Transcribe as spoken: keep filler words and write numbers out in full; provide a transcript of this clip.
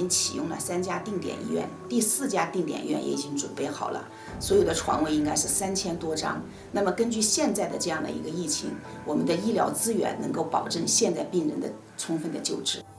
经启用了三家定点医院，第四家定点医院也已经准备好了，所有的床位应该是三千多张。那么根据现在的这样的一个疫情，我们的医疗资源能够保证现在病人的充分的救治。